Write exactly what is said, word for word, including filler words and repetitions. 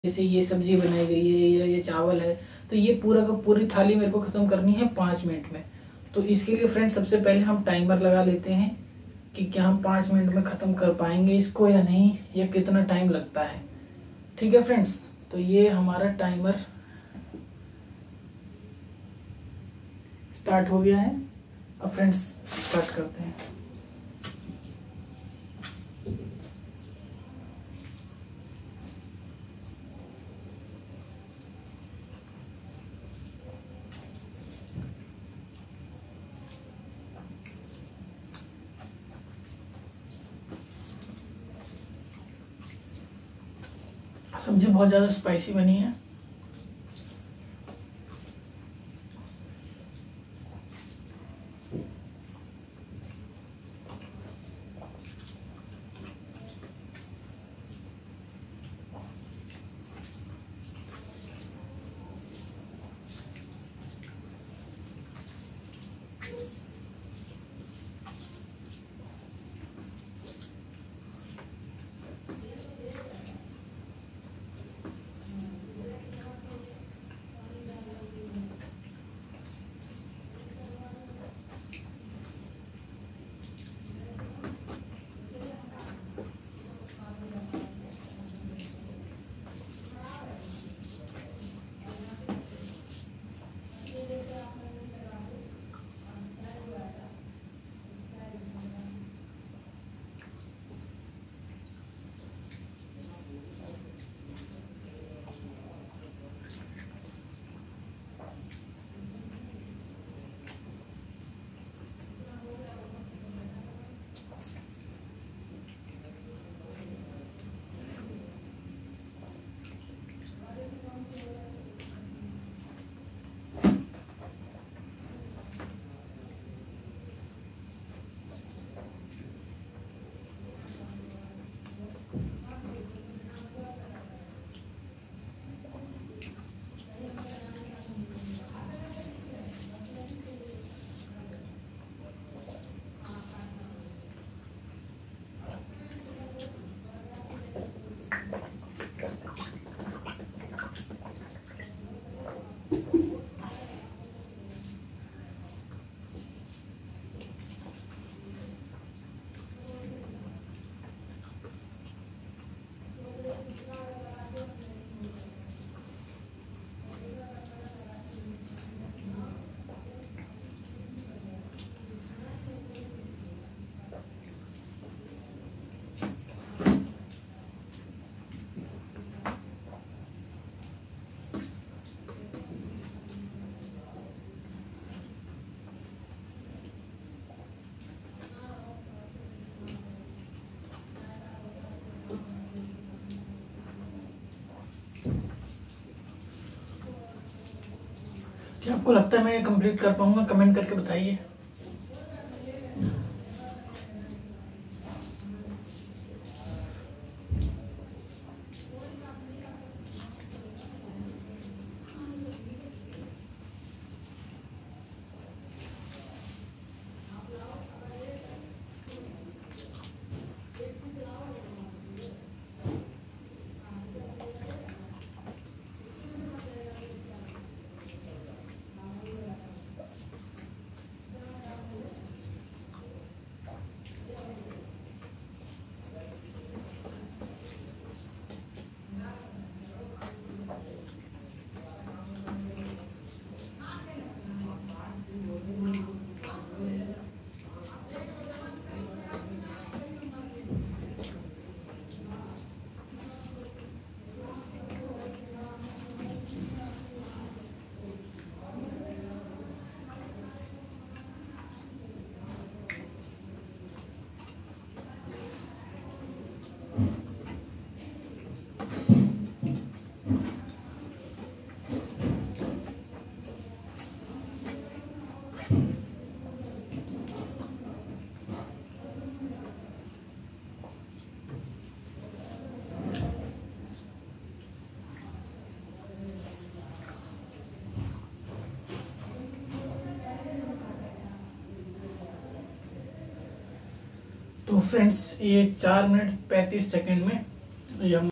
जैसे ये सब्जी बनाई गई है या ये चावल है, तो ये पूरा का पूरी थाली मेरे को खत्म करनी है पाँच मिनट में। तो इसके लिए फ्रेंड्स सबसे पहले हम टाइमर लगा लेते हैं कि क्या हम पाँच मिनट में ख़त्म कर पाएंगे इसको या नहीं, या कितना टाइम लगता है। ठीक है फ्रेंड्स, तो ये हमारा टाइमर स्टार्ट हो गया है। अब फ्रेंड्स स्टार्ट करते हैं। सब्जी बहुत ज़्यादा स्पाइसी बनी है। क्या आपको लगता है मैं ये कंप्लीट कर पाऊंगा? कमेंट करके बताइए। तो फ्रेंड्स ये चार मिनट पैंतीस सेकंड में ये